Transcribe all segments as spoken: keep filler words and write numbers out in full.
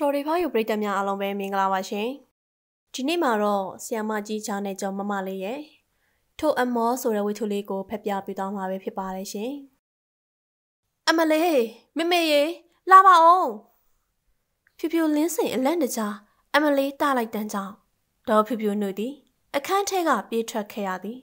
တော်တွေဖောက်ယူပရိသတ်များအားလုံးပဲမင်္ဂလာပါရှင်ဒီနေ့မှာတော့ဆီယမကြီးချာနဲ့ကြောင့်မမလေးရဲ့ထိုအမောဆိုတဲ့ဝတ္ထုလေးကိုဖတ်ပြပေးသွားမှာပဲဖြစ်ပါတယ်ရှင်အမလေးမမေရေလာပါအောင်ဖြူဖြူလင်းစိန်အလန့်တကြားအမလေးတားလိုက်တန်းကြောင့်ဒေါ်ဖြူဖြူနှုတ်သည်အခန်းထဲကပြေးထွက်ခဲ့ရသည်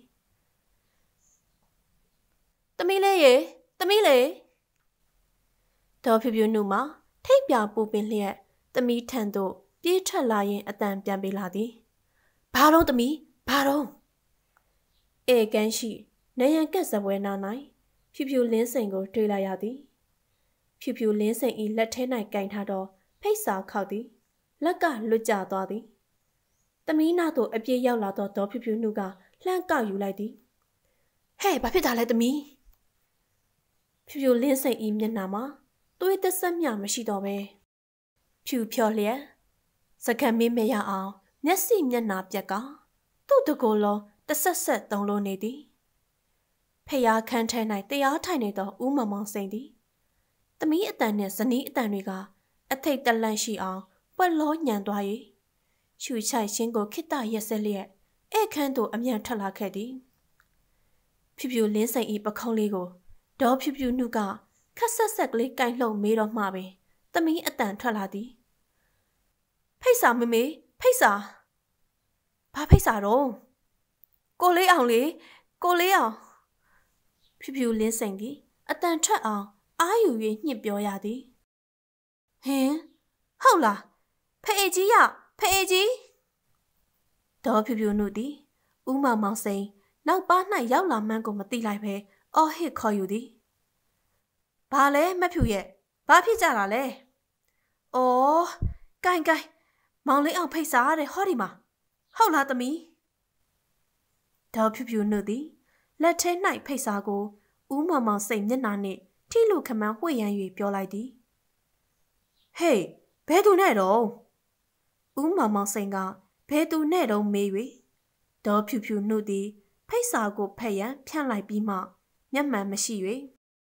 သမီးလေးရေသမီးလေးဒေါ်ဖြူဖြူနှုတ်မှာထိတ်ပြပူပင်လျက်သမီးထံသို့ပြေးထွက်လာရင်အတန်ပြန်ပေးလာသည်ဘာတော့သမီးဘာတော့အေကန်ရှိနေရန်ကက်စပွဲနာ၌ဖြူဖြူလင်းစိန်ကိုတွေ့လိုက်ရသည်ဖြူဖြူလင်းစိန်၏လက်ထဲ၌ကင်ထားသောဖိတ်စာခောက်သည်လက်ကလွတ်ကျသွားသည်သမီးနာသို့အပြေးရောက်လာသောဒေါ်ဖြူဖြူနှုတ်ကလှမ်းကောက်ယူလိုက်သည်ဟဲ့ဘာဖြစ်တာလဲသမီးဖြူဖြူလင်းစိန်၏မျက်နှာမှာသွေးသက်ဆက်မျှမရှိတော့ပဲဖြူဖြော်လျက်စကံမင်းမရအောင်မျက်စိမျက်နှာပြက်ကသူ့တကိုယ်လုံးတဆက်ဆက်သုံးလို့နေသည်ဖျားခန်းထဲ၌တရားထိုင်နေသောဦးမောင်မောင်စိန်သည်သမီးအတန်နှင့်ဇနီးအတန်တွေကအထိတ်တလန့်ရှိအောင်ပွက်လောညံသွား၍ချူချိုက်ချင်းကိုခိတ္တရက်စက်လျက်ဧခန်းသို့အမြန်ထွက်လာခဲ့သည်ဖြူဖြူလင်းစိန်၏ပခုံးလေးကိုဒေါ်ဖြူဖြူနှုတ်ကခက်ဆက်ဆက်ကလေးကင်လှုပ်မေးတော့မှပင်သမီးအတန်ထွက်လာသည်ဖိတ်စာမမေဖိတ်စာဘာဖိတ်စာတော့ကိုလေးအောင်လေကိုလေးအောင်ဖြူဖြူလင်းစိန်သည်အတန်ထွက်အောင်အာယူ၍ညှစ်ပြောရသည်ဟင်ဟုတ်လားဖေအေကြီးရဖေအေကြီးဒေါ်ဖြူဖြူနှုတ်သည်ဦးမောင်မောင်စိန်နောက်ပါး၌ရောက်လာမှန်းကိုမသိလိုက်ပဲအော်ဟစ်ခေါ်ယူသည်ဘာလဲမဖြူရဲ့ဘာဖြစ်ကြတာလဲအော်ကိုင်ကိုင်မောင်လေးအောင်ဖိတ်စာတဲ့ဟောဒီမှာဟုတ်လားသမီးဒေါ်ဖြူဖြူနှုတ်သည်လက်ထဲ၌ဖိတ်စာကိုဦးမောင်မောင်စိတ်မျက်နှာနှင့်ထိလူခမန်းဝှေ့ရမ်း၍ပြောလိုက်သည်ဟေးဘဲသူနဲ့တော့ဦးမောင်မောင်စိန်ကဘဲသူနဲ့တော့မေး၍ဒေါ်ဖြူဖြူနှုတ်သည်ဖိတ်စာကိုဖက်ရန်ဖြန့်လိုက်ပြီးမှမျက်မှန်မရှိ၍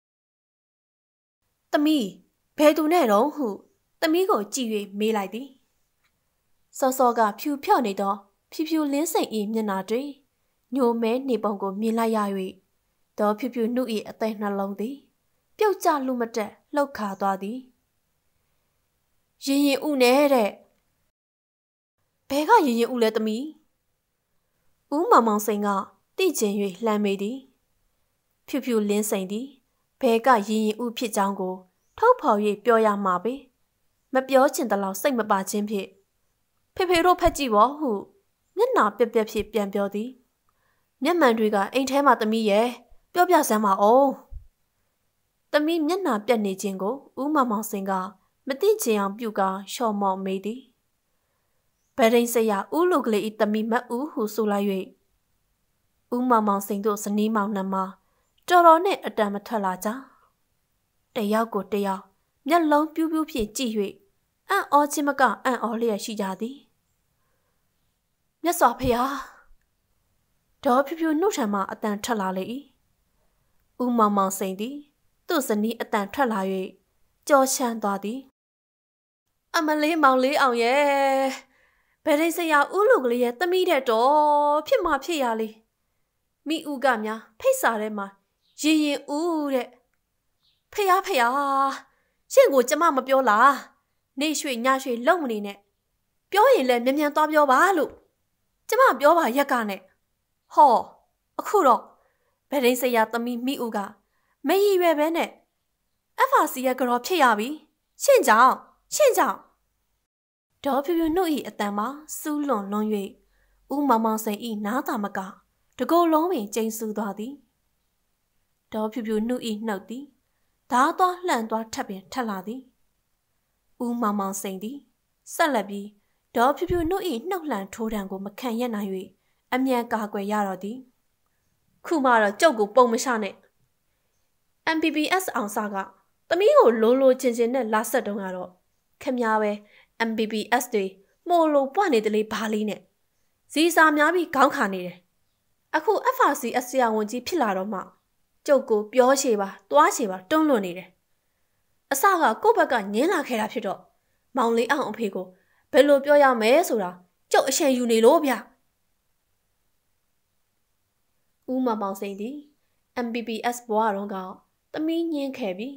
သမီးဘဲသူနဲ့တော့ဟုသမီးကိုကြည့်၍မေးလိုက်သည်စောစောကဖြူဖြော့နေသောဖြူဖြူလင်းစိန်၏မျက်နှာတွင်ညိုမဲနေပုံကိုမြင်လိုက်ရ၍ဒေါ်ဖြူဖြူနှုတ်၏အသက်နှလုံးသည်ပြုတ်ကျလူမတက်လှုပ်ခါသွားသည်ရင်ရင်ဥနဲ့တဲ့ဘဲကရင်ရင်ဥလဲသမီးဦးမောင်မောင်စိန်ကတိကျင်၍လှမ်းမေးသည်ဖြူဖြူလင်းစိန်သည်ဘဲကရင်ရင်ဥဖြစ်ကြောင်းကိုထုတ်ဖော်၍ပြောရမှာပဲမပြောချင်တလောက်စိတ်မပါခြင်းဖြင့်ဖေဖေတို့ဖက်ကြည့်ပါဟုမျက်နှာပြက်ပြက်ဖြင့်ပြန်ပြောသည်မျက်မှန်တွေကအိမ်ထဲမှာသမီးရဲ့ပြောပြစမ်းပါအောင်သမီးမျက်နှာပြက်နေခြင်းကိုဦးမောင်မောင်စိန်ကမသိချင်အောင်ပြုကာရှော့မော့မေးသည်ဗဒိန်စရာဦးလူကလေးဤသမီးမတ်ဦးဟုဆိုလိုက်၍ဦးမောင်မောင်စိန်တို့ဇနီးမောင်နှံမှာတော်တော်နဲ့အတန်မထွက်လာကြတယောက်ကိုတယောက်မျက်လုံးပြူးပြူးဖြင့်ကြည့်၍အံ့ဩခြင်းမကအံ့ဩလျက်ရှိကြသည်မြတ်စွာဘုရားဒေါ်ဖြူဖြူနှုတ်ထံမှအတန်ထွက်လာလေ၏ဦးမောင်မောင်စိန်သည်သူ့ဇနီးအတန်ထွက်လာ၍ကြော်ချမ်းသွားသည်အမလေးမောင်လေးအောင်ရဲ့ဗဒိတ်ဆရာဦးလူကလေးရဲ့သမီးတဲ့တော်ဖြစ်မှဖြစ်ရလေမိဦးကများဖိတ်စာထဲမှာရင်ရင်ဦးတဲ့ဖះဖះရှင့်ကိုကျမမပြောလားနေရွှေညရွှေလုံမနေနဲ့ပြောရင်လည်းမြန်မြန်သွားပြောပါလို့ကျမပြောပါရက်ကနဲ့ဟောအခုတော့ဗဒိန်ဆရာသမီးမိဦးကမရည်ရွယ်ပဲနဲ့အဖာစီရဲ့ကြော်ဖြစ်ရပြီရှင့်ကြောင့်ရှင့်ကြောင့်ဒေါ်ဖြူဖြူနှုတ်၏အတန်မှာစူးလွန်လွန်၍ဦးမောင်မောင်စိန်၏နားသာမကတကိုယ်လုံးပင်ကျိန်ဆူသွားသည်ဒေါ်ဖြူဖြူနှုတ်၏နှုတ်သည်ဓာသွားလှန့်သွားထပ်ပင်ထက်လာသည်ဦးမောင်မောင်စိန်သည်ဆက်လက်ပြီးဒေါ်ဖြူဖြူနှုတ်၏နှုတ်လှန်ထိုးတံကိုမခံရနိုင်၍အမြန်ကာကွယ်ရတော့သည်ခုမှတော့ကျုပ်ကိုပုံမချနဲ့ M B B S အောင်စာကသမီးကိုလိုလိုချင်ချင်နဲ့လာဆက်တုံးကတော့ခမများပဲ M B B S တွေမို့လို့ပွားနေတယ်လေဘာလေးနဲ့ဇီစာများပြီးခေါင်းခါနေတယ်အခု F R C S ဆရာဝန်ကြီးဖြစ်လာတော့မှကျုပ်ကိုပြောချေပါတွားချေပါတွန်းလွန်နေတယ်အစကကိုယ့်ဘက်ကငင်းလာခဲ့တာဖြစ်တော့မောင်လေးအောင်အဖေကိုဘယ်လိုပြောရမလဲဆိုတာကျုပ်အရှင်ယူနေလို့ဗျဦးမောင်မောင်စိန်သည် M B B S ဘွားတော်ကသမီးညင်းခဲ့ပြီး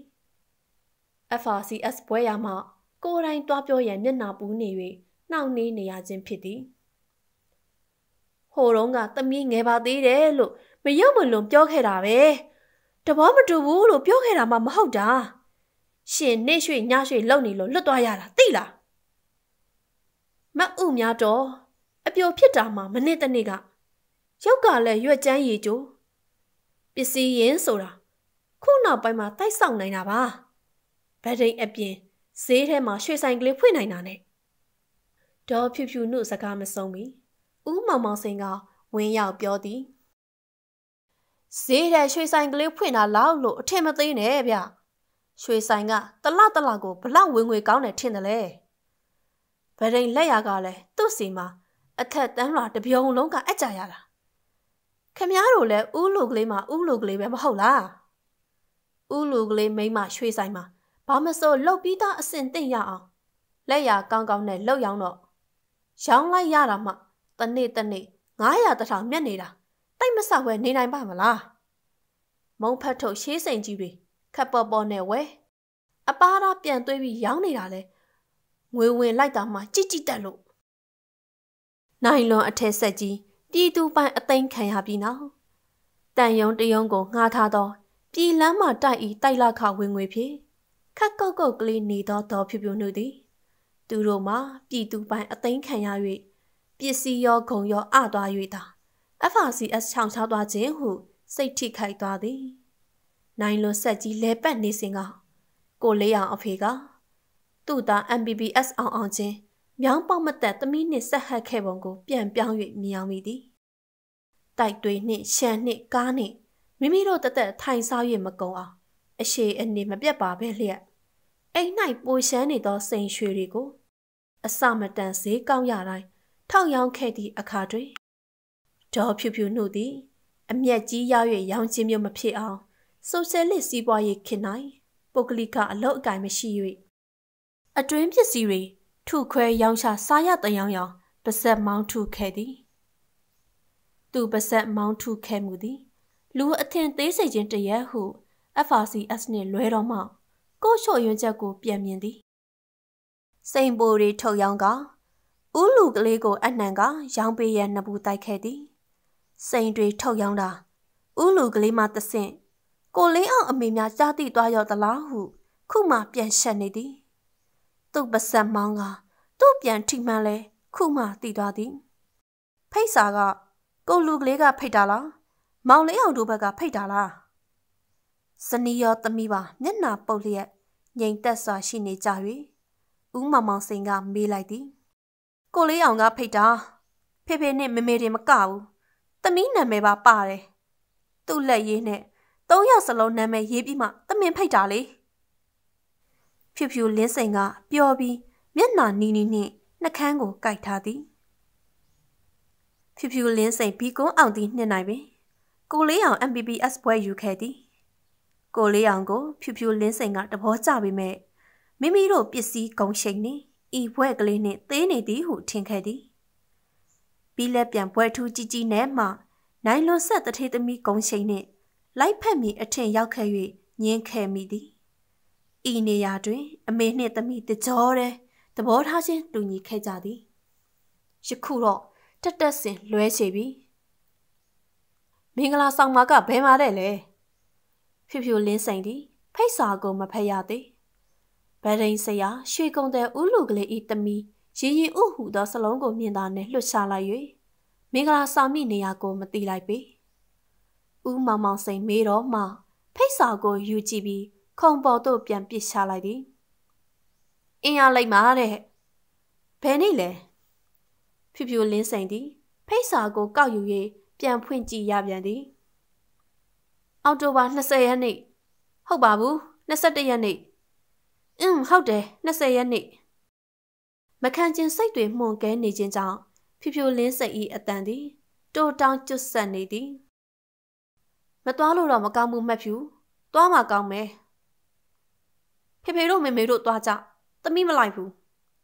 F R C S ဘွဲရမှကိုယ်တိုင်တွားပြောရန်မျက်နှာပူနေ၍နှောင့်နှေးနေရခြင်းဖြစ်သည်ဟိုတုန်းကသမီးငယ်ပါသေးတယ်လို့မရုပ်မလွန်ပြောခဲ့တာပဲတဘောမတူဘူးလို့ပြောခဲ့တာမှမဟုတ်တာရှင်နေရွှေညရွှေလုံနေလို့လွတ်သွားရတာသိလားမအုပ်များတော့အပြိုဖြစ်တာမှမနစ်တနေ့ကရုပ်ကလည်းရွက်ကျန်းရည်ကျိုးပစ္စည်းရင်ဆိုတာခုနောက်ပိုင်းမှာတိုက်ဆောက်နိုင်တာပါဗဒိန်အပြင်ဈေးထဲမှာရွှေဆိုင်ကလေးဖွင့်နိုင်တာနဲ့ဒေါ်ဖြူဖြူနှုတ်စကားမဆုံးမီဦးမောင်မောင်စိန်ကဝင်းရောက်ပြောသည်ဈေးထဲရွှေဆိုင်ကလေးဖွင့်တာလောက်လို့အထင်မသေးနဲ့ဗျရွှေဆိုင်ကတလတလကိုဘလောက်ဝင်ငွေကောင်းတယ်ထင်တယ်လေဗဒိန်လက်ရကလည်းသူ့စီမှာအထက်တန်းလွာတပြုံလုံးကအကြရတာခမည်းတော်လည်းဦးလူကလေးမှာဦးလူကလေးပဲမဟုတ်လားဦးလူကလေးမိမရွှေဆိုင်မှာဘာမစိုးလှုပ်ပြီးသားအစင်သိမ့်ရအောင်လက်ရကောင်းကောင်းနဲ့လှုပ်ရောင်းတော့ရောင်းလိုက်ရတာမှတနေ့တနေ့ငါးရာတစ်ထောင်မြတ်နေတာတိတ်မဆောက်ဝဲနေနိုင်ပါမလားမုံဖတ်ထုတ်ရှေးစိန်ကြီးတွေခက်ပေါ်ပေါ်နဲ့ဝဲအပါးသားပြန်သွေးပြီးရောင်းနေတာလေငွေဝင်လိုက်တာမှကြစ်ကြစ်တက်လို့နိုင်လွန်အထက်ဆက်ကြီးပြည်သူပိုင်အသိမ်းခံရပြီးနောက်တန်ယုံတယုံကိုငှားထားသောပြည်လမ်းမှတိုက်ဤတိုက်လာခဝင်ငွေဖြင့်ခက်ကုတ်ကုတ်ကလေးနေသောဒေါ်ဖြူဖြူနှုတ်သည်သူတို့မှပြည်သူပိုင်အသိမ်းခံရ၍ပစ္စည်းရောဂုံရောအသွား၍သာ F R C S ချောင်းချသွားခြင်းဟုစိတ်ထိခိုက်သွားသည်နိုင်လွန်ဆက်ကြီးလဲပတ်နေစဉ်ကကိုလေးအောင်အဖေကသူ့သား M B B S အောင်အောင်ချင်းမြောင်းပေါက်မတက်သမီးနှင့်ဆက်ဟပ်ခဲ့ပုံကိုပြန်ပြောင်း၍မြင်အောင်မိသည်တိုက်တွေနှင့်ရှမ်းနှင့်ကားနှင့်မိမိတို့တသက်ထိုင်စား၍မကုန်အောင်အရှိအနေမပြတ်ပါပဲလျက်အိမ်၌ပိုရှမ်းနေသောစိန်ရွှေတွေကိုအစမတန်ဈေးကောင်းရတိုင်းထောက်ရောင်းခဲ့သည့်အခါတွင်ဒေါ်ဖြူဖြူနှုတ်သည်အမျက်ကြီးရ၍ရောင်းခြင်းမျိုးမဖြစ်အောင်ဆိုရှယ်လစ်စီးပွားရေးခေတ်၌ပုဂ္ဂလိကအလုပ်အကိုင်မရှိ၍အတွင်းပစ္စည်းတွေထုခွဲရောင်းချစားရတယောင်ယောင်ပါဇက်မောင်းထုခဲ့သည်သူပါဇက်မောင်းထုခဲ့မှုသည်လူအထင်သေးစိတ်ချင်းတရက်ဟု F R C S နှင့်လွဲတော်မှကို့ချော့ရွံ့ချက်ကိုပြန်မြင်သည်စိန်ပိုတွေထုတ်ရောင်းကဦးလူကလေးကိုအနှံကရောင်းပေးရနှစ်ဘူးတိုက်ခဲ့သည်စိန်တွေထုတ်ရောင်းတာဦးလူကလေးမှတဆင့်ကိုလေးအောင်အမေများကြားသိသွားရောက်သလားဟုခုမှပြန်ရှက်နေသည်သူ့ပါဇက်မောင်းကသူ့ပြန်ထိမှန်းလဲခုမှသိသွားသည်ဖိတ်စာကကိုလူကလေးကဖိတ်တာလားမောင်လေးအောင်တို့ဘက်ကဖိတ်တာလားဇနီးရောသမီးပါမျက်နှာပုတ်လျက်ငြိမ်သက်စွာရှိနေကြ၍ဦးမောင်မောင်စိန်ကမေးလိုက်သည်ကိုလေးအောင်ကဖိတ်တာဖေဖေနဲ့မေမေတွေမကဘူးသမီးနာမည်ပါပါတယ်သူ့လက်ရည်နဲ့သုံးယောက်စလုံးနာမည်ရေးပြီးမှသမင်ဖိတ်တာလေဖြူဖြူလင်းစိန်ကပျော်ပြီးမျက်နှာနီးနီးနှင့်နှကန်းကိုကိုက်ထားသည်ဖြူဖြူလင်းစိန်ဘီကုန်းအောင်သည်နှစ်နိုင်ပင်ကိုလေးအောင် M B B S ဘွဲယူခဲ့သည်ကိုလေးအောင်ကိုဖြူဖြူလင်းစိန်ကတဘောကြပေမဲ့မိမိတို့ပစ္စည်းကုန်ရှိန်နှင့်ဤဘွဲကလေးနှင့်သေးနေသည်ဟုထင်ခဲ့သည်ပြီးလက်ပြန်ဘွဲထူးကြီးကြီးနဲ့မှနိုင်လွန်ဆက်တထေးသမီးကုန်ရှိန်နှင့်လိုက်ဖက်မီအထင်ရောက်ခဲ့၍ညင်းခဲ့မိသည်ဤနေရာတွင်အမေနှင့်သမီးတကြောတဲ့သဘောထားချင်းတူညီခဲ့ကြသည်ယခုတော့တက်တက်စင်လွဲချေပြီမင်္ဂလာဆောင်မှာကဘယ်မှာတဲ့လဲဖြူဖြူလင်းစိန်သည်ဖိတ်စာကိုမဖက်ရသည်ဗဒိန်ဆရာရွှေကုံတဲ့ဦးလူကလေးဤသမီးရင်ရင်ဥဟုသောစလုံးကိုမြင်သာနှင့်လွှတ်ချလိုက်၍မင်္ဂလာဆောင်မိနေရာကိုမတိလိုက်ပေဦးမောင်မောင်စိန်မေးတော့မှဖိတ်စာကိုယူကြည့်ပြီးခုံပေါ်သို့ပြန်ပစ်ချလိုက်သည်အင်းရလိုက်မှာတဲ့ဘယ်နေ့လဲဖြူဖြူလင်းစိန်သည်ဖိတ်စာကိုကောက်ယူ၍ပြန်ဖွင့်ကြည့်ရပြန်သည်အောက်တိုဘာ၂၀ရက်နေ့ဟုတ်ပါဘူး၂၁ရက်နေ့အင်းဟုတ်တယ်၂၀ရက်နေ့မခံကျင်စိတ်တွေမှုန်ကဲနေခြင်းကြောင့်ဖြူဖြူလင်းစိန်၏အတန်သည်တိုးတောင်းကျွတ်ဆက်နေသည်မသွားလို့တော့မကောင်းဘူးမှတ်ဖြူသွားမှကောင်းမယ်ဖေဖေတို့မေမေတို့သွားကြသမီးမလိုက်ဘူး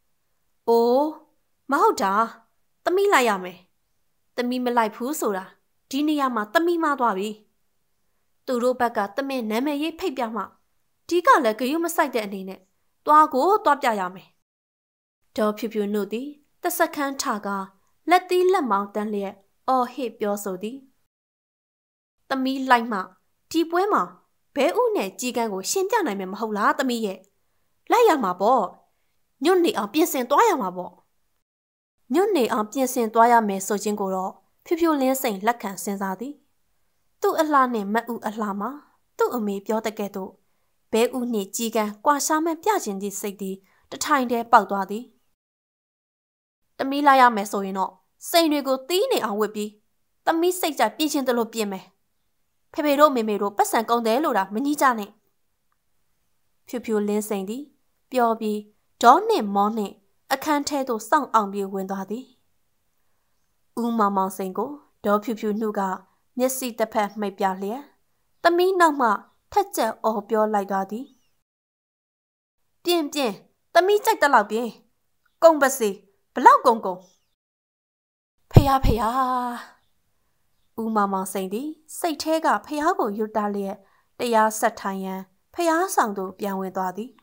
အိုးမဟုတ်တာသမီးလိုက်ရမယ်သမီးမလိုက်ဘူးဆိုတာဒီနေရာမှာသမီးမသွားပြီသူတို့ဘက်ကသမင်းနာမည်ရေးဖိတ်ပြမှဒီကလည်းဂရုမစိုက်တဲ့အနေနဲ့သွားကိုသွားပြရမယ်ဒေါ်ဖြူဖြူနှုတ်သည်တစခန်းထကလက်သီးလက်မောင်းတန်းလျက်အော်ဟစ်ပြောဆိုသည်သမီးလိုက်မှဒီပွဲမှာဘဲဥနဲ့ကြီးကန်းကိုရှင်းပြနိုင်မယ်မဟုတ်လားသမီးရဲ့လိုက်ရမှာပေါ့ညွန့်နေအောင်ပြင်ဆင်သွားရမှာပေါ့ညွန့်နေအောင်ပြင်ဆင်သွားရမယ်ဆိုခြင်းကိုတော့ဖြူဖြူလင်းစိန်လက်ခံစဉ်းစားသည်သူ့အလှနဲ့မတ်ဦးအလှမှာသူ့အမေပြောတဲ့ကဲ့သို့ဘဲဥနှင့်ကြီးကန်းကွာရှာမှန်းပြခြင်းသည့်စိတ်သည်တထိုင်တည်းပေါက်သွားသည်သမီးလိုက်ရမယ်ဆိုရင်တော့စိန်တွေကိုတီးနေအောင်ဝစ်ပြီးသမီးစိတ်ကြပြင်ချင်းတလို့ပြင်မယ်ဖေဖေတို့မေမေတို့ပတ်စံကုန်တယ်လို့တာမကြီးကြနဲ့ဖြူဖြူလင်းစိန်သည်ပျော်ပြီးဒေါနှင့်မောနှင့်အခန်းထဲသို့စောင့်အောင်ပြေဝင်သွားသည်ဦးမောင်မောင်စိန်ကိုဒေါဖြူဖြူနှုတ်ကမျက်စိတစ်ဖက်မှိတ်ပြလျက်သမီးနောက်မှထက်ချက်အော်ပြောလိုက်သွားသည်ပြင်းပြင်းသမီးကြိုက်တလောက်ပြင်းကုံပစီဘလောက်ကုံကုံဖေယားဖေယားဦးမောင်မောင်စိန်သည်စိတ်ထဲကဖျားကိုရွတ်တာလျက်တရားဆက်ထိုင်ရန်ဖျားဆောင်သို့ပြန်ဝင်သွားသည်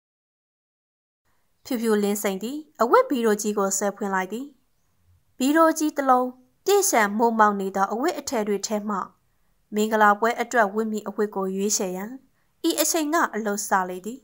ဖြူဖြူလင်းစိန်သည်အဝတ်ဘီရိုကြီးကိုဆွဲဖွင့်လိုက်သည်ဘီရိုကြီးတစ်လုံးပြည့်ရှံမိုးမောင်နေသောအဝတ်အထည်တွေထဲမှမင်္ဂလာပွဲအတွက်ဝတ်မိအဝတ်ကိုရွေးချယ်ရန်ဤအချိန်ကအလုစလေသည်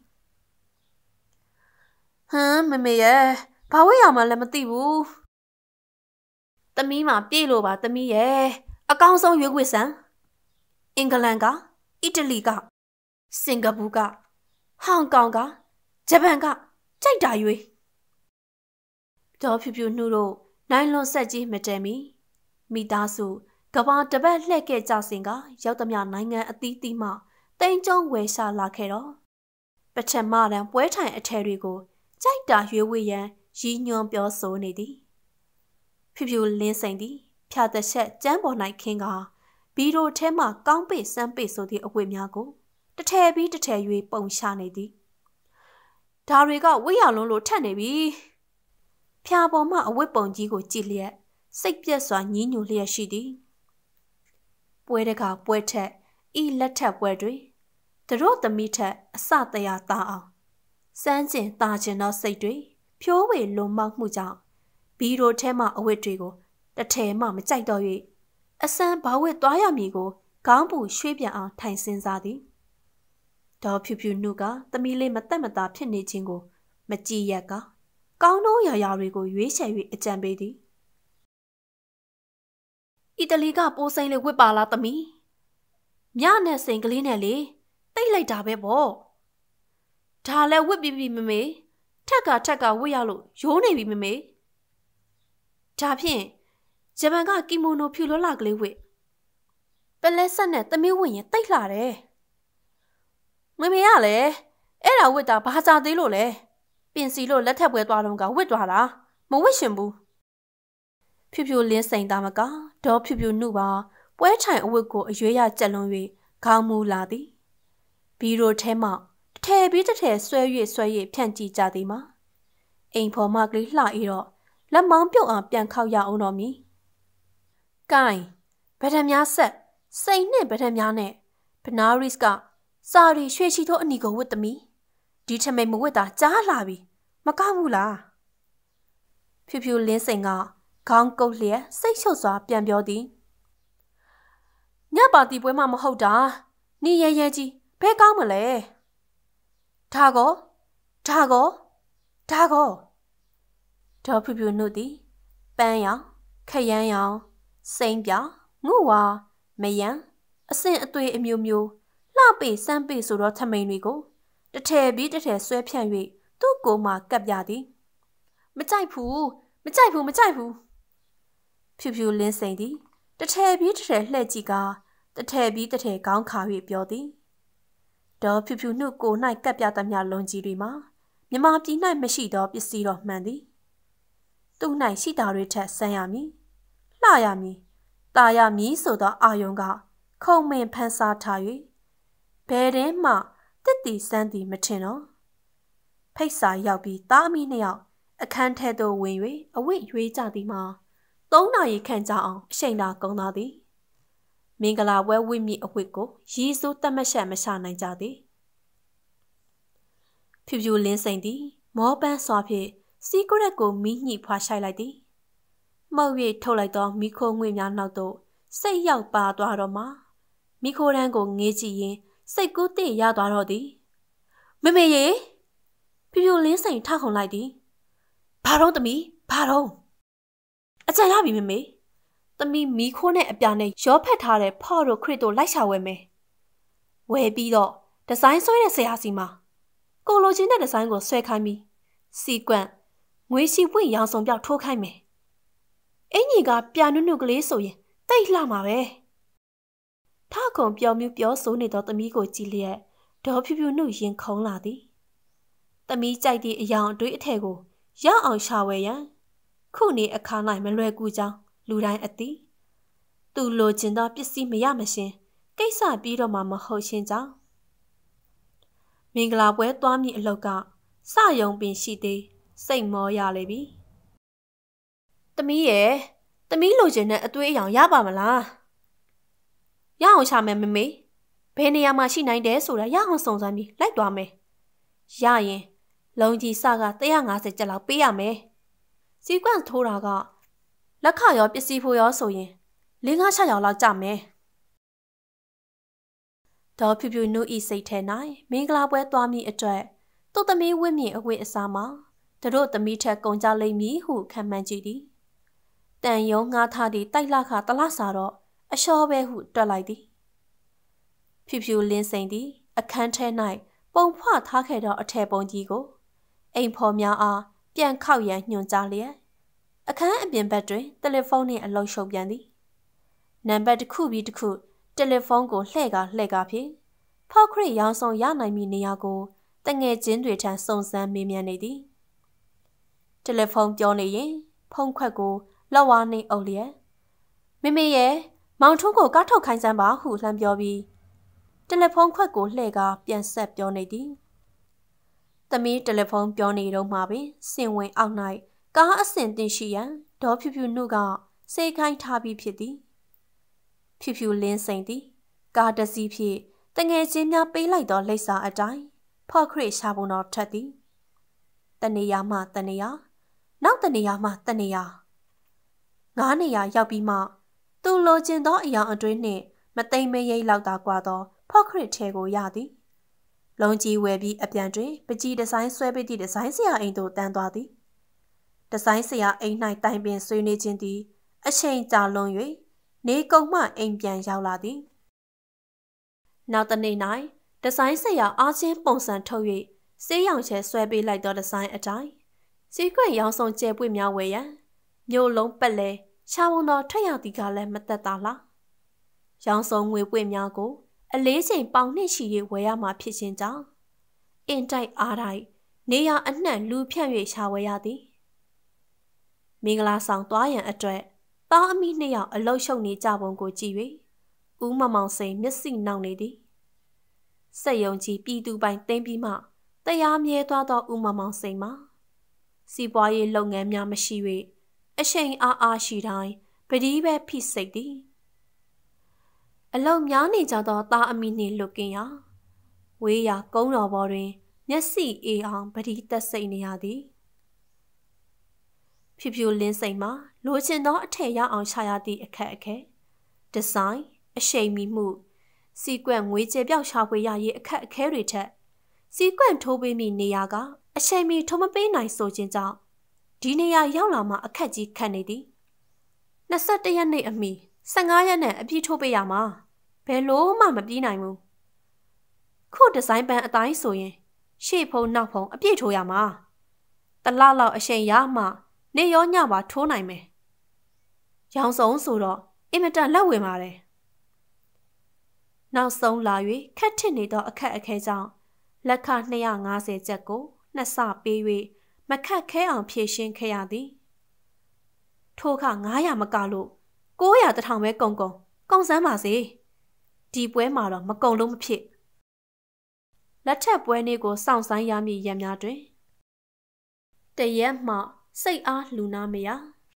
ဟမ်မမေရဲ့ဘာဝတ်ရမှလည်းမသိဘူးသမီးမှာပြေလို့ပါသမီးရဲ့အကောင်းဆုံးရွေးခွေစံအင်္ဂလန်ကအီတလီကစင်ကာပူကဟောင်ကောင်ကဂျပန်ကကြိုက်တာရွေးဒေါ်ဖြူဖြူနှုတ်တို့နိုင်လွန်ဆက်ကြီးမတဲမီမိသားစုကဘာတပတ်လှည့်ခဲ့ကြစဉ်ကရောက်သမျှနိုင်ငံအသီးသီးမှတိမ်ကျုံဝယ်ရှာလာခဲ့တော့ပထမတန်းပွဲထိုင်အထည်တွေကိုကြိုက်တာရွေးဝေရန်ရည်ညွှန်းပြောဆိုနေသည်ဖြူဖြူလင်းစိန်သည်ဖြာသက်ချက်ကျမ်းပေါ်၌ခင်းကဘီရိုထဲမှကောင်းပိတ်စမ်းပိတ်ဆိုသည့်အဝတ်များကိုတထည်ပြီးတထည်၍ပုံရှာနေသည်ဒါတွေကဝိရလုံးလို့ထက်နေပြီဖြာပေါ်မှအဝတ်ပုံကြီးကိုကြည့်လျက်စိတ်ပြက်စွာညှိညူလျက်ရှိသည်ပွဲတကပွဲထက်ဤလက်ထက်ပွဲတွေသူတို့သမီးထက်အစတရာသားအောင်စမ်းကျင်တာကျင်သောစိတ်တွေဖြိုးဝေလွန်မောက်မှုကြောင့်ဘီရိုထဲမှအဝတ်တွေကိုတထည်မှမကြိုက်တော့၍အစမ်းဘာဝတ်သွားရမည်ကိုခေါင်းပူရွှေ့ပြန်အောင်ထိုင်စင်းစားသည်ဒေါ်ဖြူဖြူနှုတ်ကသမီးလေးမတက်မတာဖြစ်နေခြင်းကိုမကြည့်ရက်ကကောင်းသောရာရာတွေကိုရွေးချယ်၍အကြံပေးသည်အီတလီကပိုးစိန်လေးဝစ်ပါလားသမီးမြနဲ့စိန်ကလေးနဲ့လေတိတ်လိုက်တာပဲပေါ့ဒါလည်းဝစ်ပြီးပြီမမေထက်ကထက်ကဝစ်ရလို့ရိုးနေပြီမမေဒါဖြင့်ဂျပန်ကကီမိုနိုဖြူလောလာကလေးဝစ်ပလဲဆက်နဲ့သမီးဝစ်ရင်တိတ်လာတယ်မမေကလည်းအဲ့ဒါဝစ်တာဘာကြသေးလို့လဲပင်စီလို့လက်ထက်ပွဲသွားတော့ကဝစ်သွားတာမဝစ်ရှင်ဘူးဖြူဖြူလင်းစိန်သားမကဒေါ်ဖြူဖြူနှုတ်ပါပွဲထိုင်အဝတ်ကိုအရွေးရကြက်လွန်၍ခေါင်းမူလာသည်ဘီရိုထဲမှတထည်ပြီးတထည်ဆွဲ၍ဆွဲ၍ဖြန့်ကြည့်ကြသည်မှာအိမ်ဖော်မကလေးလှဤတော့လက်မောင်းပြုတ်အောင်ပြန်ခောက်ရအောင်တော်မီ။ကိုင်ဗဒံများဆက်စိန်နှင့်ဗဒံများနဲ့ဘနာရစ်ကစာရီရွှေချီထိုးအနီကိုဝတ်သမီးဒီထမိတ်မဝတ်တာကြားလာပြီမကောက်ဘူးလားဖြူဖြူလင်းစိန်ကခေါင်းကုတ်လျက်စိတ်ရှုပ်စွာပြန်ပြောသည်ညပါတီပွဲမှမဟုတ်တာနီရဲရဲကြီးဘဲကောင်းမလဲဒါကောဒါကောဒါကောဒေါ်ဖြူဖြူနှုတ်သည်ပန်းရောင်ခရမ်းရောင်စိန်ပြောင်ငုဝါမယံအဆင့်အသွေးအမျိုးမျိုးလှပေစမ်းပေဆိုသောထမိန်တွေကိုတထည်ပြီးတထည်ဆွဲဖြန့်၍သူ့ကိုယ်မှကပ်ပြသည်မကြိုက်ဘူးမကြိုက်ဘူးမကြိုက်ဘူးဖြူဖြူလင်းစိန်သည်တထည်ပြီးတထည်လှဲ့ကြည့်ကာတထည်ပြီးတထည်ကောင်းခါ၍ပြောသည်ဒေါ်ဖြူဖြူနှုတ်ကို၌ကပ်ပြသမျှလုံးကြီးတွေမှာမြမပြည်၌မရှိသောပစ္စည်းတော်မှန်သည်သူ့၌ရှိတာတွေထက်ဆန်းရမည်လှရမည်တာရမည်ဆိုသောအာယုံကခုံမင်ဖန်ဆားထား၍ဘယ်တွင်မှတစ်တီစမ်းသည်မထင်တော့ဖိတ်စာရောက်ပြီးသားအမိနှစ်ယောက်အခန်းထဲသို့ဝင်၍အဝတ်ရွေးကြသည်မှာသုံးနာရီခန့်ကြာအောင်အချိန်သာကုန်သွားသည်မင်္ဂလာပွဲဝိမီအဝတ်ကိုရီးစိုးတတ်မှတ်ချက်မရှာနိုင်ကြသည်ဖြူဖြူလင်းစိန်သည်မောပန်းစွာဖြင့်စီးကရက်ကိုမီးညှိဖွာရှိုက်လိုက်သည်မှုတ်၍ထုတ်လိုက်သောမီခိုငွေများနောက်သို့စိတ်ရောက်ပါသွားတော့မှမီခိုရန်ကိုငေးကြည့်ရင်စိတ်ကူးတည့်ရသွားတော့သည်မမေရေဖြူဖြူလင်းစိန်ထခုန်လိုက်သည်ဘာတော့သမီးဘာတော့အကြံရပြီမမေသမီးမီခိုးနဲ့အပြာနဲ့ရောဖက်ထားတဲ့ဖော့တို့ခရစ်တို့လိုက်ရှာဝယ်မယ်ဝယ်ပြီးတော့ဒီဇိုင်းဆွဲတဲ့ဆရာစီမှာကိုလိုချင်းတဲ့ဒီဇိုင်းကိုဆွဲခိုင်းပြီးစီကွန့်ငွေစီပွင့်ရောင်စုံပြောက်ထိုးခိုင်းမယ်အင်ကြီးကပြနုနုကလေးဆိုရင်တိတ်လှမှာပဲထခုန်ပြောမျိုးပြောဆိုနေသောသမီးကိုကြည့်လျက်ဒေါ်ဖြူဖြူနှုတ်ရင်ခုန်လာသည်သမီးကြိုက်သည့်အယောင်အတွေးအထည်ကိုရအောင်ရှာဝယ်ရန်ခုနေအခါ၌မလွယ်ကူကြောင်းလူတိုင်းအသိသူလိုချင်သောပစ္စည်းမရမရှင်ကိစ္စပြီးတော့မှမဟုတ်ရှင်ကြောင်းမင်္ဂလာပွဲသွားမည့်အလောက်ကစယုံပင်ရှိသေးစိတ်မောရလေပြီသမီးရဲ့သမီးလိုချင်တဲ့အသွေးအယောင်ရပါမလားရအောင်ရှာမယ်မမေဘယ်နေရာမှာရှိနိုင်တယ်ဆိုတာရအောင်စုံစမ်းပြီးလိုက်သွားမယ်ရရင်လုံကြီးစကတစ်ရာငါးဆယ်ကျပ်လောက်ပေးရမယ်စီကွန့်ထိုးတာကလက်ခရောပစ္စည်းဖို့ရောဆိုရင်လေးငါးခြောက်ရောက်လောက်ကြမယ်ဒေါ်ဖြူဖြူနုဤစိတ်ထဲ၌မင်္ဂလာပွဲသွားမည့်အတွက်သူ့သမီးဝင့်မြင့်အဝတ်အစားမှာသူတို့သမီးထက်ကုန်ကြလိမ့်မည်ဟုခံမှန်းကြည့်သည်တန်ယုံငှားထားသည့်တိုက်လခတလဆာတော့အလျှောပဲဟုတွက်လိုက်သည်ဖြူဖြူလင်းစိန်သည်အခန်းထဲ၌ပုံဖွားထားခဲ့သောအထည်ပုံကြီးကိုအိမ်ဖော်များအားပြန်ခောက်ရန်ညွှန်ကြားလျက်အခန်းအပြင်ဘက်တွင်တယ်လီဖုန်းနှင့်အလုံးရှုပ်ပြန်သည်နံပါတ်တစ်ခုပြီးတစ်ခုတယ်လီဖုန်းကိုလှည့်ကာလှည့်ကာဖြင့်ဖောက်ခရစ်ရောင်းဆောင်ရနိုင်မည့်နေရာကိုတငယ်ချင်းတွေထံစုံစမ်းမေးမြန်းနေသည်တယ်လီဖုန်းပြောနေရင်ဖုန်းခွက်ကိုလက်ဝါးနှင့်အုပ်လျက်မေမေရဲ့မောင်ထုံးကိုကားထုတ်ခိုင်းစမ်းပါဟုလှမ်းပြောပြီးတယ်လီဖုန်းခွက်ကိုလှည့်ကာပြန်ဆက်ပြောနေသည်သမီးတယ်လီဖုန်းပြောနေတော့မှပင်စင်ဝင်အောက်၌ကားအဆင်တင်ရှိရန်ဒေါ်ဖြူဖြူနှုတ်ကစေခိုင်းထားပြီးဖြစ်သည်ဖြူဖြူလင်းစိန်သည်ကားတစ်စီးဖြင့်တငယ်ချင်းများပေးလိုက်သောလိပ်စာအတိုင်းဖော့ခရစ်ရှာပုံတော်ထက်သည်တနေရာမှတနေရာနောက်တနေရာမှတနေရာငါးနေရာရောက်ပြီးမှသူလိုချင်သောအယောင်အတွေးနှင့်မသိမ့်မရိပ်လောက်သာကွာသောဖော့ခရစ်ထဲကိုရသည်လုံးကြီးဝယ်ပြီးအပြန်တွင်ပကြီးဒီဇိုင်းဆွဲပေးသည့်ဒီဇိုင်းဆရာအိမ်သို့တန်းသွားသည်ဒီဇိုင်းဆရာအိမ်၌တိုင်ပင်ဆွေးနွေးခြင်းသည်အချိန်ကြာလွန်၍နေကုန်မှအိမ်ပြန်ရောက်လာသည်နောက်တနေ့၌ဒီဇိုင်းဆရာအားချင်းပုံစံထုတ်၍ဆေးရောင်ချဲဆွဲပေးလိုက်သောဒီဇိုင်းအတိုင်းစီးခွင့်ရောင်းဆောင်ကျဲပွေများဝယ်ရန်မြို့လုံးပက်လဲရှားဝန်တော်ထွက်ရသည်ကလည်းမသက်သာလားရောင်းဆောင်ငွေပွေများကိုအလေးချိန်ပေါင်နှင့်ရှိ၍ဝယ်ရမှာဖြစ်ခြင်းကြောင့်အင်တိုက်အားတိုက်နေရအနှံ့လူဖြန့်၍ရှာဝယ်ရသည်မင်္ဂလာဆောင်သွားရန်အတွက်သားအမိနှစ်ယောက်အလုရှုပ်နေကြပုံကိုကြည့်၍ဦးမမောင်စိန်မျက်စိနှောက်နေသည်စက်ယုံကြီးပြည်သူပိုင်သိမ်းပြီးမှတရားမြဲသွားသောဦးမမောင်စိန်မှာစီးပွားရေးလုပ်ငန်းများမရှိ၍အရှိန်အားအားရှိတိုင်းပတိပဲဖိစိတ်သည်အလုံများနေကြသောသားအမိနှင့်လွတ်ကင်းရာဝေးရာကုန်းတော်ပေါ်တွင်မျက်စိအေးအောင်ပတိသက်စိတ်နေရသည်ဖြူဖြူလင်းစိန်မှာလိုချင်သောအထည်ရအောင်ရှာရသည့်အခက်အခဲဒီဇိုင်းအရှိန်မီမှုစီကွန့်ငွေကြေပြောက်ရှာဖွေရရေးအခက်အခဲတွေထက်စီကွန့်ထိုးပေးမိနေရကအချိန်မီထိုးမပေးနိုင်ဆိုခြင်းကြောင့်ဒီနေရာရောက်လာမှအခက်ကြီးခတ်နေသည်နှစ်ဆယ့်တစ်ရက်နေ့အမီဆယ့်ငါးရက်နဲ့အပြည့်ထိုးပေးရမှာဘယ်လို့မှမပြီးနိုင်ဘူးခုဒီဇိုင်းပန်းအတိုင်းဆိုရင်ရှေ့ဖုံနောက်ဖုံအပြည့်ထိုးရမှာတလလောက်အချိန်ရမှနေရောညပါထိုးနိုင်မယ်ရောင်စုံဆိုတော့အင်မတန်လက်ဝင်ပါတယ်နောက်ဆုံးလာ၍ခက်ထစ်နေသောအခက်အခဲကြောင့်လက်ခနှစ်ရာငါးဆယ်ကျပ်ကိုနှစ်ဆပေး၍မခက်ခဲအောင်ဖြည့်ရှင်းခဲ့ရသည်ထိုခငါးရာမကလို့ကိုးရာတစ်ထောင်ပဲကုန်ကုန်ကုန်စမ်းပါစေဒီပွဲမှာတော့မကုန်လို့မဖြစ်လက်ထက်ပွဲနေ့ကိုစောင့်ဆိုင်ရမည့်ရက်များတွင်တရက်မှစိတ်အားလူနာမရ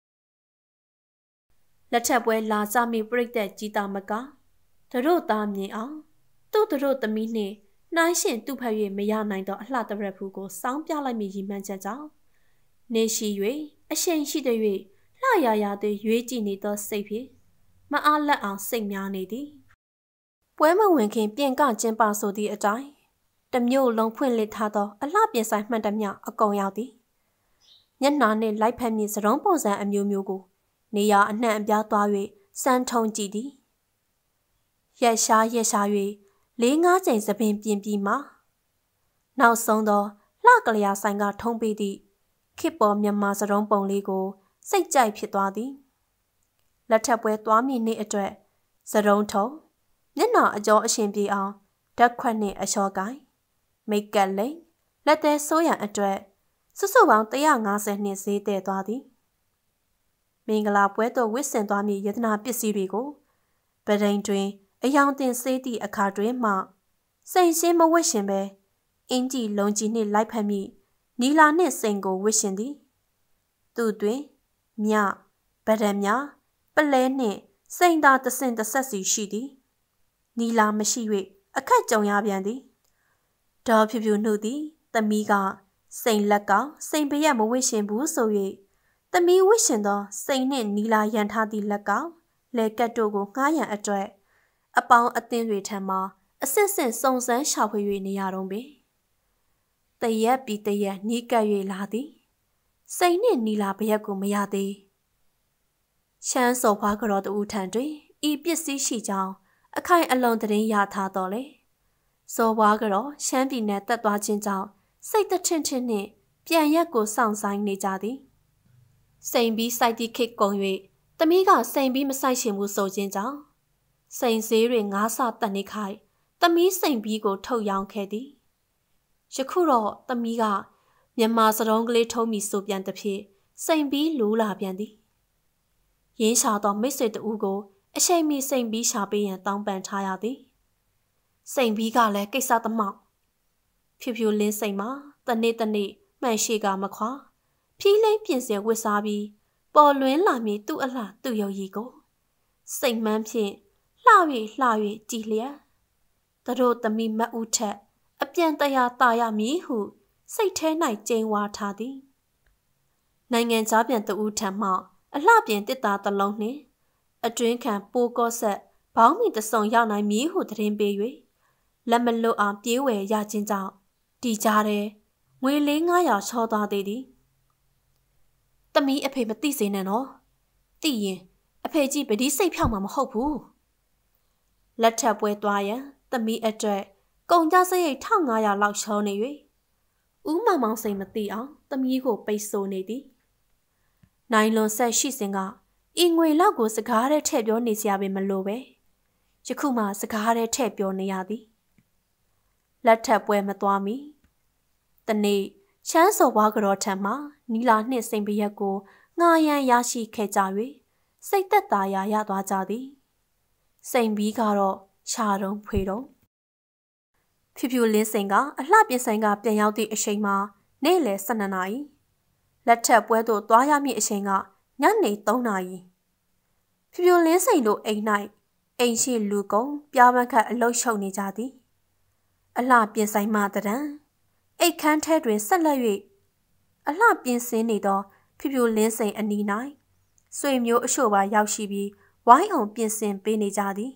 လက်ထက်ပွဲလာကြမိပြိတ္တကြီးတာမကတို့သားမြင်အောင်သူ့တို့သမီးနှင့်နှိုင်းရှင်သူ့ဖက်၍မရနိုင်သောအလှတရက်ဖူးကိုစောင်းပြလိုက်မိရည်မှန်းချက်ကြောင့်နေရှိ၍အရှိန်ရှိတဲ့၍လှရရသည်ရွေးကြည့်နေသောစိတ်ဖြင့်မအားလက်အောင်စိတ်များနေသည်ပွဲမဝင်ခင်ပြင်ကကျင်းပဆိုသည့်အတိုင်းတမျိုးလုံးဖွင့်လှစ်ထားသောအလှပြင်ဆိုင်မှန်တမျှအကုန်ရောက်သည်မျက်နှာနှင့်လိုက်ဖက်မြင့်စရုံးပုံစံအမျိုးမျိုးကိုနေရာအနှံ့အပြားသွား၍စမ်းထုံကြည့်သည်ရက်ရှားရက်ရှား၍လေးငါးကြိမ်သပင်ပြင်ပြီးမှနောက်ဆုံးသောလှကလျာဆိုင်ကထုံးပေးသည့်ခေတ်ပေါ်မြန်မာစရုံးပုံလေးကိုစိတ်ကြိုက်ဖြစ်သွားသည်လက်ထပ်ပွဲသွားမည်နေ့အတွက်စရုံးထုံမျက်နှာအကျော်အရှင်ပြေအောင်ဓာတ်ခွက်နှင့်အလျှော်ကိုင်းမိတ်ကပ်လိမ်လက်သေးဆိုးရန်အတွက်စုစုပေါင်းone hundred fiftyနှင့်ဈေးတဲ့သွားသည်မင်္ဂလာပွဲသို့ဝတ်ဆင်သွားမည့်ယတနာပစ္စည်းတွေကိုပဒိန်တွင်အယောင်တင်စေးသည့်အခါတွင်မှစိန်ရှင်းမဝတ်ရှင်ပဲအင်ကြီးလုံးကြီးနှင့်လိုက်ဖက်မိနီလာနှင့်စိန်ကိုဝတ်ရှင်သည်သူတွင်မြဗဒံများပလဲနှင့်စိန်သာတဆင်တဆက်စီရှိသည်နီလာမရှိ၍အခက်ကြုံရပြန်သည်ဒေါ်ဖြူဖြူနှုတ်သည်သမီးကစိန်လက်ကောင်စိန်ပရက်မဝတ်ရှင်ဘူးဆို၍သမီးဝတ်ရှင်သောစိန်နှင့်နီလာရန်ထားသည့်လက်ကောင်လေကတ်တို့ကိုငှားရန်အတွက်အပေါင်းအသင်းတွေထံမှအစစ်စစ်စုံစမ်းရှာဖွေ၍နေရတော့ပင်တရက်ပြီးတရက်နီးကပ်၍လာသည်စိန်နှင့်နီလာပရက်ကိုမရသေးရှမ်းစော်ဖွားကြော်တူထံတွင်ဤပစ္စည်းရှိကြောင်းအခိုင်အလုံသတင်းရထားတော်လေစော်ဖွားကြော်ရှမ်းပြည်နယ်တက်သွားခြင်းကြောင့်စိတ်တထင်ထင်နှင့်ပြန်ရက်ကိုစောင့်ဆိုင်နေကြသည်စိန်ပြီးစိုက်သည့်ခေတ်ကုန်၍သမီးကစိန်ပြီးမဆိုင်ရှင်ဘူးဆိုခြင်းကြောင့်စိန်ဈေးတွေငါးဆတက်နေခိုင်သမီးစိန်ပြီးကိုထုတ်ရောင်းခဲ့သည်ယခုတော့သမီးကမြန်မာစရုံးကလေးထုံးမိဆိုပြန်သည်ဖြင့်စိန်ပြီးလူလာပြန်သည်ရင်းရှာသောမိတ်ဆွေတဦးကိုအရှိန်မီစိန်ပြီးရှာပေးရန်တောင်းပန်ထားရသည်စိန်ပြီးကလည်းကိစ္စသမောက်ဖြူဖြူလင်းစိန်မှာတနေ့တနေ့မှန်ရှိကမခွာဖြီးလိမ့်ပြင်စေဝစ်စားပြီးပေါ်လွင်လာမည်သူ့အလှသူ့ရုပ်ရည်ကိုစိတ်မှန်းဖြင့်လှ၍လှ၍ကြည်လျက်တို့သမီးမတ်ဦးထက်အပြန်တရာတာရမည်ဟုစိတ်ထဲ၌ကြိမ်ဝါထားသည်နိုင်ငံခြားပြန်တဦးထံမှအလှပြင်တစ်သားတစ်လုံးနှင့်အတွင်းခံပိုးကောဆက်ဘောင်းမီတဆုံရောက်နိုင်မည်ဟုသတင်းပေး၍လက်မလွတ်အောင်ပြေးဝယ်ရခြင်းကြောင့်ဒီကြားထဲငွေလေးငါးရာချောသွားသေးသည်သမီးအဖေမသိစေနဲ့နော်သိရင်အဖေကြီးပတိစိတ်ဖြောက်မှာမဟုတ်ဘူးလက်ထပ်ပွဲသွားရန်သမီးအတွက်ကုန်ကြစရိတ်one thousand five hundredလောက်ချောနေ၍ဦးမောင်မောင်စိန်မသိအောင်သမီးကိုပိတ်ဆို့နေသည်နိုင်လွန်ဆက်ရှိစဉ်ကဤငွေလောက်ကိုစကားထဲထည့်ပြောနေစရာပင်မလိုပဲယခုမှစကားထဲထည့်ပြောနေရသည်လက်ထပ်ပွဲမသွားမီတနေ့ချမ်းစော်ဘွားကြော်ထံမှနီလာနှင့်စိန်ပရက်ကိုငှားရန်ရရှိခဲ့ကြ၍စိတ်သက်သာရာရသွားကြသည်စိန်ပြီးကတော့ရှာတုံးဖွေတုံးဖြူဖြူလင်းစိန်ကအလှပြင်ဆိုင်ကပြန်ရောက်သည့်အချိန်မှာနေ့လယ်twelveနာရီလက်ထပ်ပွဲသို့သွားရမည့်အချိန်ကညနေthreeနာရီဖြူဖြူလင်းစိန်တို့အိမ်၌အိမ်ရှိလူကုန်ပြားပန်းခတ်အလုတ်ရှုပ်နေကြသည်အလှပြင်ဆိုင်မှတရံအိတ်ခမ်းထဲတွင်ဆက်လက်၍အလှပြင်ဆင်နေသောဖြူဖြူလင်းစိန်အနီး၌ဆွေမျိုးအချို့ပါရောက်ရှိပြီးဝိုင်းအောင်ပြင်ဆင်ပေးနေကြသည်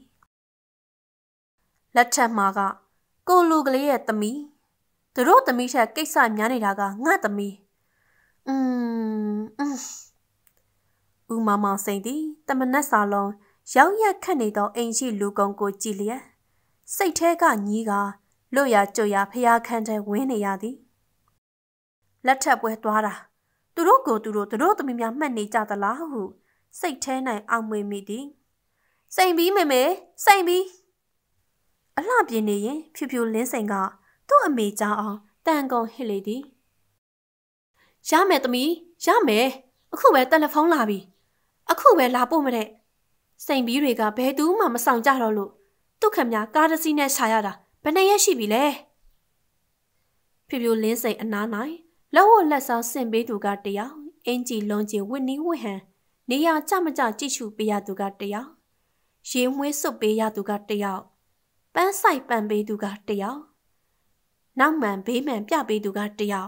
လက်ထက်မှာကကိုလူကလေးရဲ့သမီးသူတို့သမီးထက်ကိစ္စများနေတာကငါသမီးอืมอืมဦးမမောင်စိန်သည်တမနက်စာလုံးရောက်ရက်ခတ်နေသောအိမ်ရှိလူကုန်ကိုကြည်လျက်စိတ်ထဲကညီးကလွတ်ရကြွရဖျားခန်းထဲဝင်းနေရသည်လက်ထပ်ပွဲသွားတာသူတို့ကိုသူတို့သူတို့သမီးများမှတ်နေကြသလားဟုစိတ်ထဲ၌အောက်မေ့မိသည်စိန်ပြီးမေမေစိန်ပြီးအလှပြင်းနေရင်ဖြူဖြူလင်းစိန်ကသူ့အမေကြောင်းအောင်တန်ကုန်ဟစ်လေသည်ရမယ်သမီးရမယ်အခုပဲတယ်လီဖုန်းလာပြီအခုပဲလာပို့မတဲ့စိန်ပြီးတွေကဘယ်သူမှမဆောင်ကြတော့လို့သူ့ခမများကားတစ်စီးနဲ့ရှာရတာဘယ်နှစ်ရက်ရှိပြီလဲဖြူဖြူလင်းစိန်အနား၌လက်ဝတ်လက်စားဆင်ပေးသူကတယောက်အင်ဂျီလုံးကြီးဝစ်နီးဝစ်ဟန်နေရာကြမကြကြည့်ရှုပေးရသူကတယောက်ရေမွေးစွပ်ပေးရသူကတယောက်ပန်းဆိုင်ပန်ပေးသူကတယောက်နောက်မှန်ဘေးမှန်ပြပေးသူကတယောက်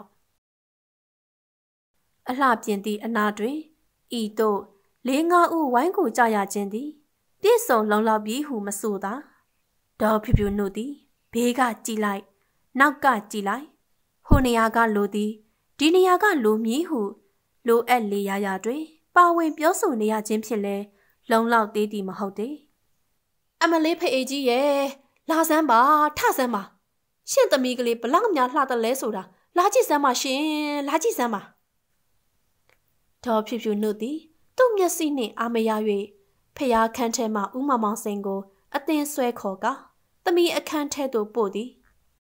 အလှပြင်သည့်အနာတွင်ဤတို့လေးငါးဦးဝိုင်းကိုကြရခြင်းသည်ပြည့်စုံလုံလောက်ပြီးဟုမဆိုသာဒေါ်ဖြူဖြူနှုတ်သည်ဘေးကကြည်လိုက်နောက်ကကြည်လိုက်ဟိုနေရာကလိုသည်ဒီနေရာကလိုမည်ဟုလိုအပ်လေရာရာတွင်ပါဝင်ပြောဆိုနေရခြင်းဖြစ်လဲလုံလောက်သေးသည်မဟုတ်သေးအမလေးဖေကြီးရဲ့လာစမ်းပါထစမ်းပါရှင့်သမီးကလေးဘလောက်များလှတယ်လဲဆိုတာလာကြည့်စမ်းပါရှင်လာကြည့်စမ်းပါဒေါ်ဖြူဖြူနှုတ်သည်သူ့မျက်စိနှင့်အာမရ၍ဖျားခန်းထဲမှဦးမောင်မောင်စိန်ကိုအသင်းဆွဲခေါ်ကသမီးအခန်းထဲသို့ပို့သည်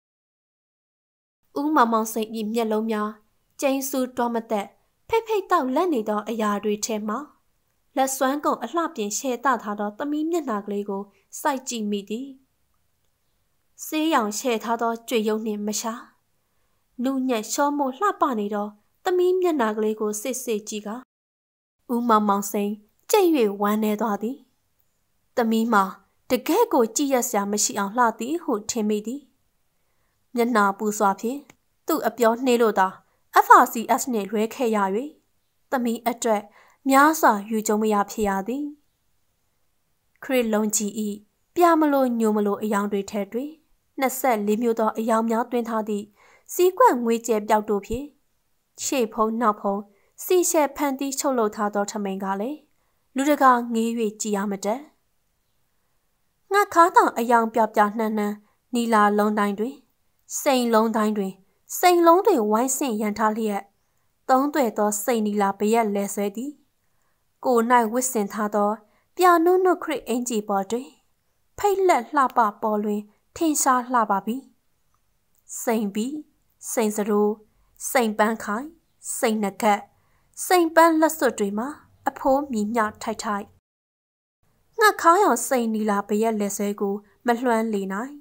ဦးမောင်မောင်စိန်၏မျက်လုံးများကျင်းစုတော်မသက်ဖိတ်ဖိတ်တောက်လက်နေသောအရာတွေထဲမှလက်စွမ်းကုန်အလှပြင်ရှဲတထားသောသမီးမျက်နှာကလေးကိုစိုက်ကြည့်မိသည်ဆေးရောင်ရှဲထားသောကြွေရုံနှင့်မရှာနုညံ့ရှောမို့လှပနေသောသမီးမျက်နှာကလေးကိုစစ်စစ်ကြည့်ကဦးမောင်မောင်စိန်ကြိတ်၍ဝမ်းနေသွားသည်သမီးမှာတကယ့်ကိုကြည့်ရစရာမရှိအောင်လှသည်ဟုထင်မိသည်မျက်နှာပူစွာဖြင့်သူ့အပြောနှေးလို့သာ အက်ဖ် အာร์ စီ အက်စ် နှင့်လွဲခဲ့ရ၍သမီးအတွက်များစွာယူကြုံမရဖြစ်ရသည်ခရစ်လုံးကြီး၏ပြမလို့ညိုမလို့အယောင်တွေထဲတွင်နှစ်ဆက်လေးမျိုးသောအယောင်များတွင်ထားသည့်စီးကွက်ငွေကျဲပြောက်တို့ဖြင့်ရှေ့ဖုံးနောက်ဖုံးစီရှဲဖန်တီးချုပ်လုပ်ထားသောထမိန်ကလည်းလူတကာငေး၍ကြည်ရမတတ်ငှက်ခါတောင်အယောင်ပြပြနှမ်းနှမ်းနီလာလုံးတိုင်းတွင်စိန်လုံးတိုင်းတွင်စိန်လုံးတွေဝိုင်းဆင့်ရန်ထားလျက်သုံးသွဲသောစိန်နီလာပရက်လဲဆွဲသည်ကို၌ဝစ်စင်ထားသောပြာနုနုခရစ်အင်ဂျီပေါ်တွင်ဖိတ်လက်လှပပေါ်လွင်ထင်ရှားလှပါပြီစိန်ပြီးစိန်စရိုးစိန်ပန်းခိုင်စိန်နဂတ်စိန်ပန်းလက်စွပ်တွေမှာအဖိုးမြည်မြထိုက်ထိုက်ငှက်ခါရောင်စိန်နီလာပရက်လက်ဆွဲကိုမလွှမ်းလေနိုင်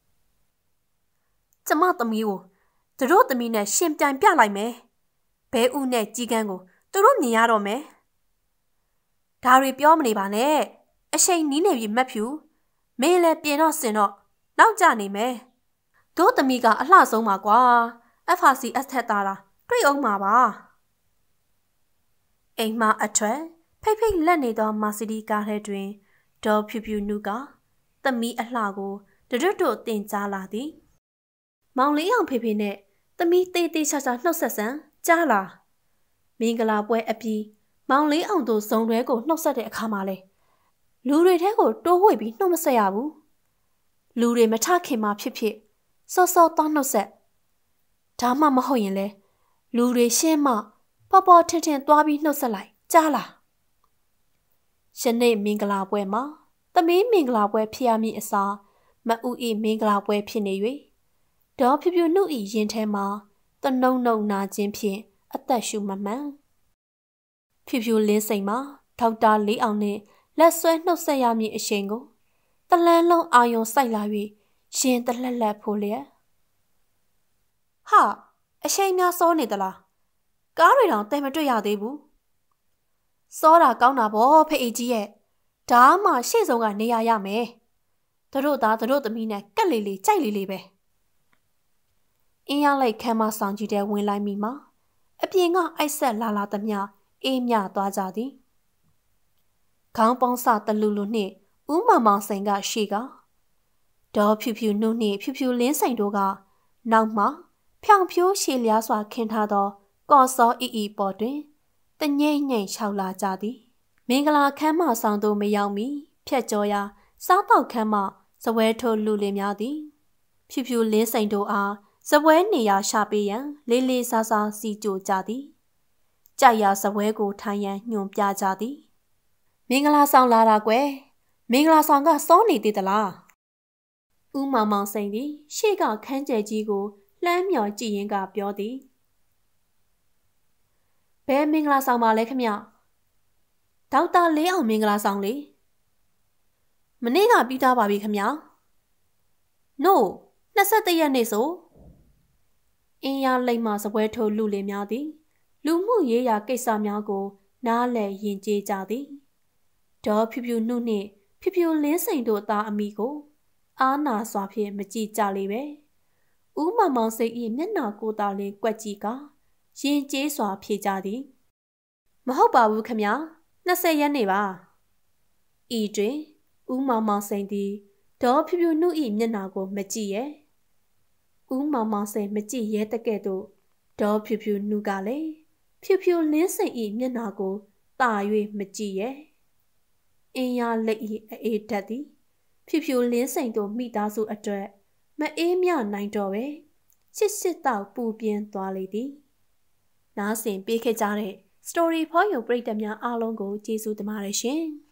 ကျမသမီးကိုသူတို့သမီးနဲ့ရှင်ပြိုင်ပြလိုက်မယ်ဘဲဥနဲ့ကြီးကန်းကိုသူတို့မြင်ရတော့မယ်ဒါတွေပြောမနေပါနဲ့အရှိန်နီးနေပြီမက်ဖြူမင်းလည်းပြင်တော့စင်တော့နောက်ကျနေမယ်တို့သမီးကအလှဆုံးပါကွာ အက်ဖ် အာร์ စီ အက်စ် ထက်သားတာတွေ့အောင်မှာပါအိမ်မအထွက်ဖိတ်ဖိတ်လက်နေသောမာစီဒီကားထဲတွင်ဒေါ်ဖြူဖြူနုကသမီးအလှကိုတရွတ်တို့တင်ကြားလာသည်မောင်လေးအောင်ဖေဖေနဲ့သမီးတေးသေးချာချာနှုတ်ဆက်ဆန်းကြားလာမင်္ဂလာပွဲအပြီးမောင်လေးအောင်တို့ဇုံတွဲကိုနှုတ်ဆက်တဲ့အခါမှာလေလူတွေထဲကိုတိုးဝှေ့ပြီးနှုတ်မဆက်ရဘူးလူတွေမထခင်မှဖြစ်ဖြစ်စောစောတောင်းနှုတ်ဆက်ဒါမှမဟုတ်ရင်လေလူတွေရှင်းမှပေါ်ပေါ်ထင်ထင်သွားပြီးနှုတ်ဆက်လိုက်ကြားလာယနေ့မင်္ဂလာပွဲမှာသမီးမင်္ဂလာပွဲဖြစ်ရမည်အစားမအူဤမင်္ဂလာပွဲဖြစ်နေ၍ဒေါ်ဖြူဖြူနှုတ်ဤရင်ထဲမှာတနှုံနှုံနာခြင်းဖြင့်အသက်ရှူမမှန်ဖြူဖြူလင်းစိန်မှာဒေါက်တာလေးအောင်နှင့်လက်ဆွဲနှုတ်ဆက်ရမည်အရှိန်ကိုတလန်းလုံးအာယုံစိုက်လာ၍ရင်တလက်လက်ဖိုးလျက်ဟာအရှိန်များစောနေသလားကားတွေတောင်တဲမတွေ့ရသေးဘူးစောတာကောင်းတာဗောဖေးကြီးရဲ့ဒါမှရှေ့ဆုံးကနေရရမယ်တို့သားတို့သမီးနဲ့ကက်လေးလေးကြိုက်လေးလေးပဲအင်းရလိုက်ခမ်းမဆောင်ကြီးတဲ့ဝင်လိုက်မိမှာအပြင်ကအိုက်ဆက်လာလာသမျှအေးမြသွားကြသည်ခေါင်းပေါင်းစတလူလူနှင့်ဦးမောင်မောင်စိန်ကရှေ့ကဒေါ်ဖြူဖြူနှုတ်နှင့်ဖြူဖြူလင်းစိန်တို့ကနောက်မှဖြောင်ဖြိုးရှည်လျားစွာခင်းထားသောကော်စောအီအီပေါ်တွင်တငိမ့်ငိမ့်လျှောက်လာကြသည်မင်္ဂလာခမ်းမဆောင်သို့မရောက်မီဖြတ်ကျော်ရာစားပေါက်ခမ်းမစပွဲထိုးလူလင်များသည်ဖြူဖြူလင်းစိန်တို့အားစပွဲနေရာရှာပေးရန်လေးလေးစားစားစီကြိုကြသည်ကြိုက်ရာစပွဲကိုထိုင်ရန်ညွှန်ပြကြသည်မင်္ဂလာဆောင်လာတာကွယ်မင်္ဂလာဆောင်ကစောနေသေးသလားဦးမောင်မောင်စိန်သည်ရှေ့ကခန်းကျဲကြီးကိုလှမ်းမြော်ကြည့်ရင်းကပြောသည်ဘယ်မင်္ဂလာဆောင်ပါလဲခမဒေါက်တာလေးအောင်မင်္ဂလာဆောင်လေမနေ့ကပြီးသားပါပြီခမ No နှစ်ဆက်တရက်နေ့ဆိုအင်းရလိမ့်မှစပွဲထိုးလူလင်များသည်လူမှုရေးရာကိစ္စများကိုနားလည်ယဉ်ကျေးကြသည်ဒေါ်ဖြူဖြူနှုတ်နှင့်ဖြူဖြူလင်းစိန်တို့သားအမိကိုအားနာစွာဖြင့်မကြည့်ကြလေပဲဦးမောင်မောင်စိတ်၏မျက်နှာကိုယ်သာလျှင်ကွက်ကြည့်ကရင်ကျေးစွာဖြေကြသည်မဟုတ်ပါဘူးခမညာနှစ်ဆယ်ရက်နေပါဤတွင်ဦးမောင်မောင်စိန်သည်ဒေါ်ဖြူဖြူနှုတ်၏မျက်နှာကိုမကြည့်ရဲ့ဦးမောင်မောင်စိန်မကြည့်ရဲတကဲ့သို့ဒေါ်ဖြူဖြူနှုတ်ကလည်းဖြူဖြူလင်းစိန်၏မျက်နှာကိုတာ၍မကြည့်ရဲ့အင်းရလက်၏အေးဓာတ်သည်ဖြူဖြူလင်းစိန်တို့မိသားစုအတွက်မအေးမြနိုင်တော့ပဲချစ်ချစ်တော့ပူပြင်းသွားလေသည်နားဆင်ပေးခဲ့ကြတဲ့ Story for You ပရိသတ်များအားလုံးကိုကျေးဇူးတင်ပါတယ်ရှင်